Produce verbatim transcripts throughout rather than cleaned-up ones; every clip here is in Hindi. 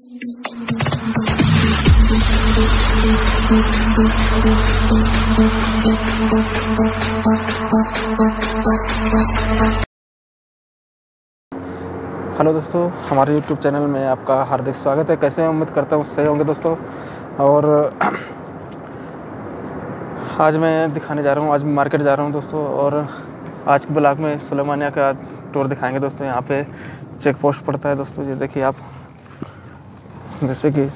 हेलो दोस्तों, हमारे यूट्यूब चैनल में आपका हार्दिक स्वागत है। कैसे हैं? उम्मीद करता हूँ सही होंगे दोस्तों। और आज मैं दिखाने जा रहा हूँ, आज मैं मार्केट जा रहा हूँ दोस्तों। और आज के ब्लॉग में सुलेमानिया का टूर दिखाएंगे दोस्तों। यहाँ पे चेक पोस्ट पड़ता है दोस्तों, ये देखिए आप। जैसे कि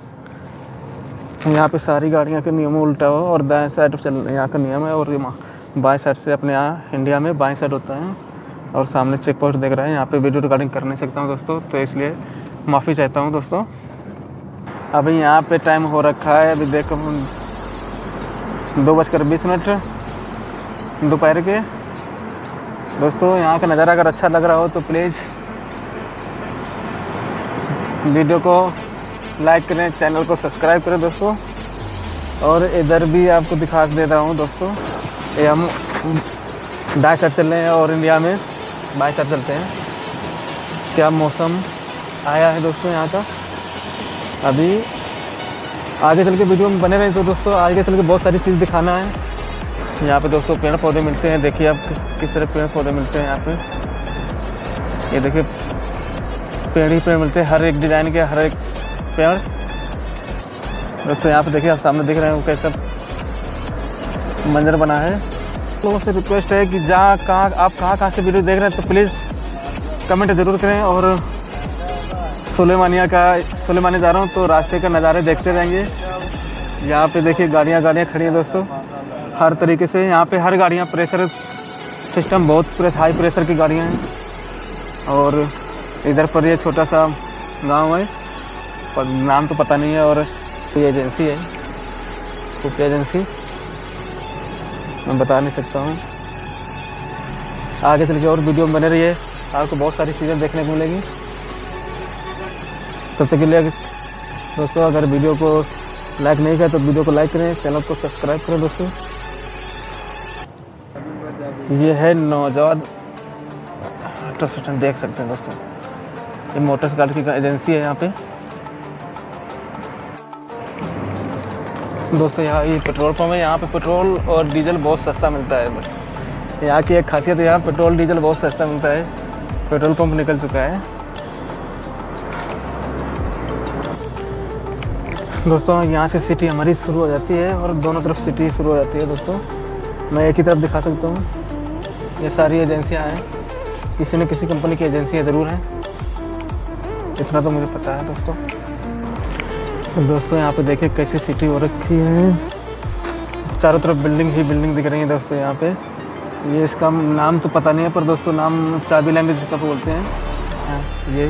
यहाँ पे सारी गाड़ियाँ के नियम उल्टा हो और दाएं साइड चल यहाँ का नियम है, और बाएं साइड से अपने यहाँ इंडिया में बाएं साइड होता है। और सामने चेक पोस्ट देख रहे हैं। यहाँ पे वीडियो रिकॉर्डिंग कर नहीं सकता हूँ दोस्तों, तो इसलिए माफ़ी चाहता हूँ दोस्तों। अभी यहाँ पे टाइम हो रखा है, अभी देखो दो बजकर बीस मिनट दोपहर के दोस्तों। यहाँ का नज़ारा अगर अच्छा लग रहा हो तो प्लीज़ वीडियो को लाइक करें, चैनल को सब्सक्राइब करें दोस्तों। और इधर भी आपको दिखा दे रहा हूँ दोस्तों, ये हम दाएं साइड चल रहे हैं और इंडिया में बाएं साइड चलते हैं। क्या मौसम आया है दोस्तों यहाँ का। अभी आगे चल के वीडियो में बने रहे तो दोस्तों, आगे चल के बहुत सारी चीज़ दिखाना है। यहाँ पे दोस्तों पेड़ पौधे मिलते हैं, देखिए आप किस किस तरह पेड़ पौधे मिलते हैं यहाँ पे। ये देखिए पेड़ ही पेड़ मिलते हैं, हर एक डिज़ाइन के हर एक पेड़ दोस्तों। यहाँ पे देखिए आप सामने दिख रहे हैं कैसा मंजर बना है। लोगों से रिक्वेस्ट है कि जहाँ कहाँ आप कहाँ कहाँ से वीडियो देख रहे हैं तो प्लीज़ कमेंट ज़रूर करें। और सुलेमानिया का सुलेमानिया जा रहा हूँ तो रास्ते का नज़ारे देखते रहेंगे। यहाँ पे देखिए गाड़ियाँ गाड़ियाँ खड़ी हैं दोस्तों, हर तरीके से। यहाँ पे हर गाड़ियाँ प्रेशर सिस्टम, बहुत प्रेस हाई प्रेशर की गाड़ियाँ हैं। और इधर पर ये छोटा सा गांव है, पर नाम तो पता नहीं है। और ये एजेंसी है, खुफिया एजेंसी, मैं बता नहीं सकता हूँ। आगे चल के और वीडियो में बने रहिए, आपको बहुत सारी चीज़ें देखने को मिलेगी। तब तक के लिए दोस्तों, अगर वीडियो को लाइक नहीं किया तो वीडियो को लाइक करें, चैनल को सब्सक्राइब करें दोस्तों। ये है नौजाद मोटर स्टेशन, देख सकते हैं दोस्तों। ये मोटर्स गाड़ी की एजेंसी है यहाँ पे दोस्तों। यहाँ ये पेट्रोल पंप है, यहाँ पे पेट्रोल और डीजल बहुत सस्ता मिलता है। बस यहाँ की एक खासियत है, यहाँ पेट्रोल डीजल बहुत सस्ता मिलता है। पेट्रोल पंप निकल चुका है दोस्तों। यहाँ से सिटी हमारी शुरू हो जाती है और दोनों तरफ सिटी शुरू हो जाती है दोस्तों। मैं एक ही तरफ दिखा सकता हूँ। ये सारी एजेंसियाँ हैं, किसी न किसी कंपनी की एजेंसियाँ ज़रूर हैं, इतना तो मुझे पता है दोस्तों। तो दोस्तों यहाँ पे देखिए कैसी सिटी हो रखी है, चारों तरफ बिल्डिंग ही बिल्डिंग दिख रही है दोस्तों। यहाँ पे ये इसका नाम तो पता नहीं है, पर दोस्तों नाम चाबी लैंग्वेज का बोलते हैं। ये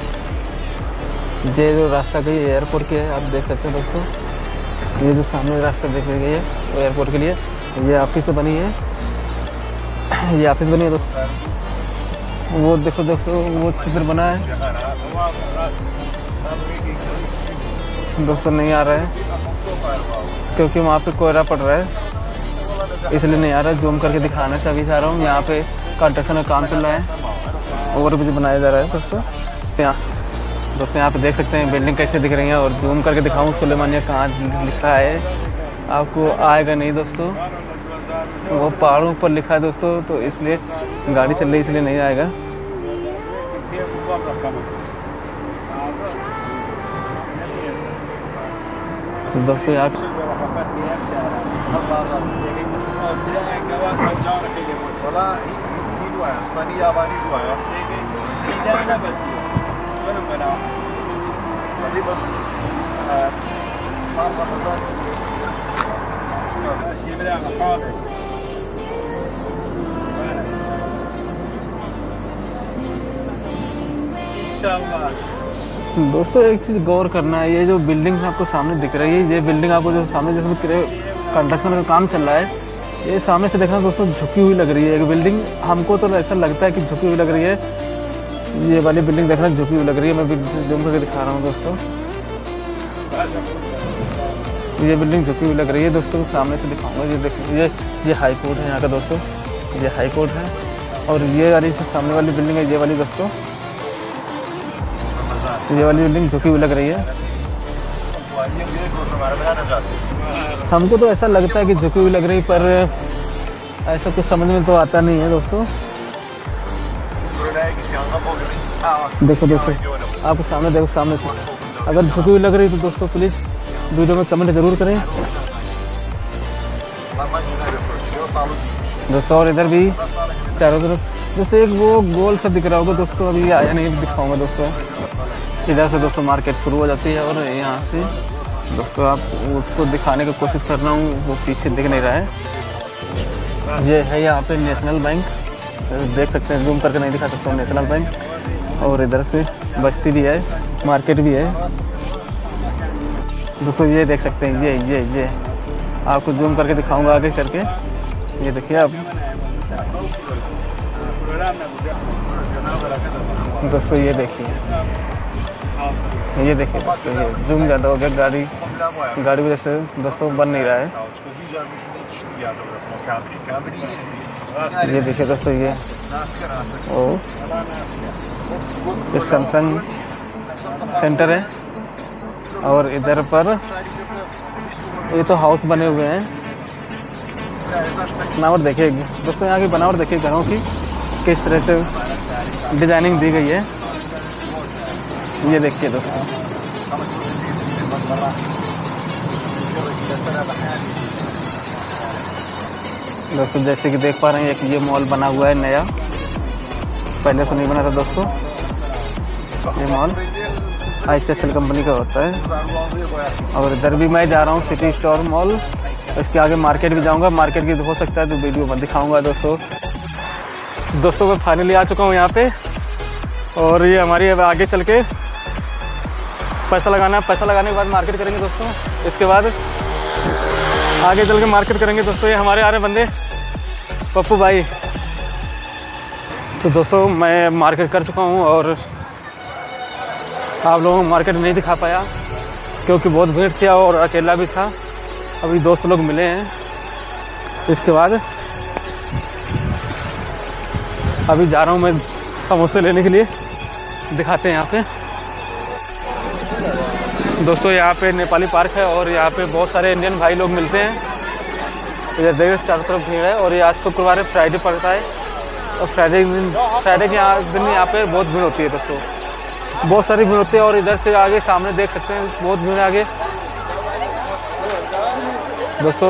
ये जो रास्ता गई एयरपोर्ट के है, आप देख सकते हैं दोस्तों। ये जो सामने रास्ता देख गई है वो एयरपोर्ट के लिए, ये ऑफिस बनी है, ये ऑफिस बनी है दोस्तों। वो देखो दोस्तों वो चित्र बना है दोस्तों, नहीं आ रहा है क्योंकि वहाँ पे कोयला पड़ रहा है, इसलिए नहीं आ रहा है। जूम करके दिखाना चाहिए चाह रहा हूँ। यहाँ पे कंस्ट्रक्शन का काम चल रहा है, ओवरब्रिज बनाया जा रहा है दोस्तों। यहाँ दोस्तों यहाँ पे देख सकते हैं बिल्डिंग कैसे दिख रही है। और जूम करके दिखाऊँ सुलेमानिया कहाँ लिखा है, आपको आएगा नहीं दोस्तों। वो पहाड़ों पर लिखा है दोस्तों, तो इसलिए गाड़ी चल रही इसलिए नहीं आएगा दोस्तों। यहाँ दोस्तों एक चीज़ गौर करना है, ये जो बिल्डिंग आपको सामने दिख रही है, ये बिल्डिंग आपको जो सामने जिसमें कंस्ट्रक्शन का काम चल रहा है, ये सामने से देखना दोस्तों झुकी हुई लग रही है। एक बिल्डिंग हमको तो ऐसा लगता है कि झुकी हुई लग रही है। ये वाली बिल्डिंग देखना झुकी हुई लग रही है, मैं भी जूम करके दिखा रहा हूँ दोस्तों। ये बिल्डिंग झुकी हुई लग रही है दोस्तों, सामने से दिखाऊंगा। ये देखिए ये ये हाई कोर्ट है यहाँ का दोस्तों, ये हाई कोर्ट है। और ये वाली सामने वाली बिल्डिंग है, ये वाली दोस्तों ये वाली बिल्डिंग झुकी हुई लग रही है। हमको तो ऐसा लगता है कि झुकी हुई लग रही, पर ऐसा कुछ समझ में तो आता नहीं है दोस्तों। देखो दोस्तों, आपको सामने देखो, सामने से अगर झुकी हुई लग रही तो दोस्तों प्लीज़ वीडियो में कमेंट ज़रूर करें दोस्तों। और इधर भी चारों तरफ दोस्तों एक वो गोल सा दिख रहा होगा दोस्तों, अभी आया नहीं, दिखाऊंगा दोस्तों। इधर से दोस्तों मार्केट शुरू हो जाती है और यहाँ से दोस्तों आप उसको दिखाने की कोशिश कर रहा हूँ, वो पीछे दिख नहीं रहा है। ये है यहाँ पे नेशनल बैंक, देख सकते हैं, जूम करके नहीं दिखा सकता हूँ, नेशनल बैंक। और इधर से बस्ती भी है, मार्केट भी है दोस्तों। ये देख सकते हैं, ये ये ये आपको जूम करके दिखाऊंगा आगे करके। ये देखिए आप दोस्तों, ये देखिए, ये देखिए दोस्तों, ये जूम ज़्यादा हो गया, गाड़ी गाड़ी वजह से दोस्तों बन नहीं रहा है। ये देखिए दोस्तों, ये ओ ये सैमसंग सेंटर है। और इधर पर ये तो हाउस बने हुए हैं। बनावट देखिए दोस्तों, यहाँ की बनावट देखिए घरों की, किस तरह से डिजाइनिंग दी गई है। ये देखिए दोस्तों, दोस्तों जैसे कि देख पा रहे हैं, एक ये मॉल बना हुआ है नया, पहले से नहीं बना था दोस्तों। ये mall I C S L company का होता है। और इधर भी मैं जा रहा हूँ सिटी स्टोर मॉल, इसके आगे मार्केट भी जाऊँगा। मार्केट की हो सकता है तो वीडियो में दिखाऊँगा दोस्तों। दोस्तों मैं फाइनली आ चुका हूँ यहाँ पे, और ये हमारी अब आगे चल के पैसा लगाना है। पैसा लगाने के बाद मार्केट करेंगे दोस्तों। इसके बाद आगे चल के मार्केट करेंगे दोस्तों। ये हमारे आ रहे बंदे पप्पू भाई। तो दोस्तों मैं मार्केट कर चुका हूँ और आप लोगों को मार्केट नहीं दिखा पाया क्योंकि बहुत भीड़ थी और अकेला भी था। अभी दोस्त लोग मिले हैं। इसके बाद अभी जा रहा हूँ मैं समोसे लेने के लिए, दिखाते हैं यहाँ पे दोस्तों। यहाँ पे नेपाली पार्क है और यहाँ पे बहुत सारे इंडियन भाई लोग मिलते हैं। इधर देखिए चारों तरफ भीड़ है। और ये आज शुक्रवार है, फ्राइडे पड़ता है, और फ्राइडे दिन फ्राइडे के यहाँ दिन यहाँ पे बहुत भीड़ होती है दोस्तों, बहुत सारी भीड़ होती है। और इधर से आगे सामने देख सकते हैं बहुत भीड़ आगे दोस्तों।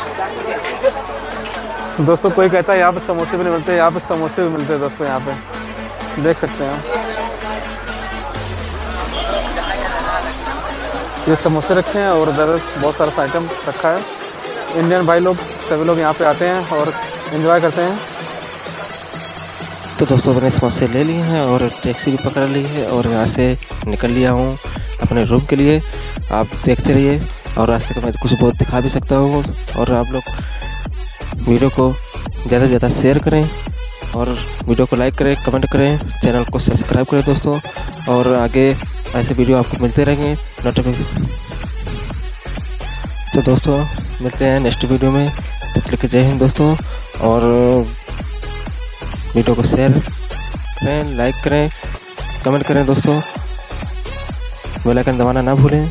दोस्तों कोई कहता है यहाँ पे समोसे भी नहीं मिलते, यहाँ पे समोसे भी मिलते हैं दोस्तों। यहाँ पे देख सकते हैं ये समोसे रखे हैं और उधर बहुत सारा आइटम रखा है। इंडियन भाई लोग सभी लोग यहाँ पे आते हैं और एंजॉय करते हैं। तो दोस्तों मैंने समोसे ले लिए हैं और टैक्सी भी पकड़ ली है और यहाँ से निकल लिया हूँ अपने रूम के लिए। आप देखते रहिए और रास्ते को मैं कुछ बहुत दिखा भी सकता हूँ। और आप लोग वीडियो को ज़्यादा से ज़्यादा शेयर करें और वीडियो को लाइक करें, कमेंट करें, चैनल को सब्सक्राइब करें दोस्तों। और आगे ऐसे वीडियो आपको मिलते रहेंगे नोटिफिकेशन। तो दोस्तों मिलते हैं नेक्स्ट वीडियो में, तब तक जय हिंद दोस्तों। और वीडियो को शेयर करें, लाइक करें, कमेंट करें दोस्तों, बेल आइकन दबाना ना भूलें।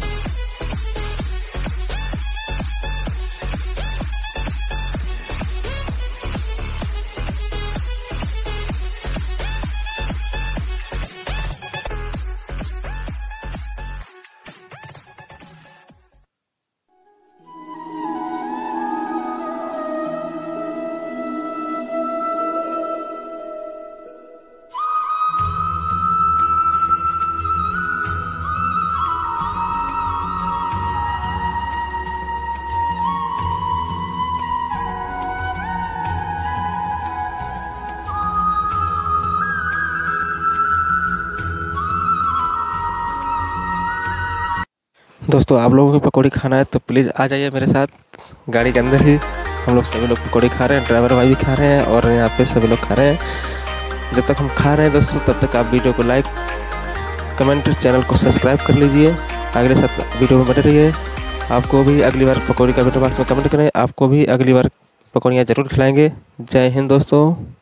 दोस्तों आप लोगों को पकौड़ी खाना है तो प्लीज़ आ जाइए मेरे साथ, गाड़ी के अंदर ही हम लोग सभी लोग पकौड़ी खा रहे हैं, ड्राइवर भाई भी खा रहे हैं और यहाँ पे सभी लोग खा रहे हैं। जब तक हम खा रहे हैं दोस्तों तब तक आप वीडियो को लाइक, कमेंट, चैनल को सब्सक्राइब कर लीजिए। अगले साथ वीडियो में बने रहिए। आपको भी अगली बार पकौड़ी का वीडियो बॉक्स में कमेंट करें, आपको भी अगली बार पकौड़ियाँ ज़रूर खिलाएँगे। जय हिंद दोस्तों।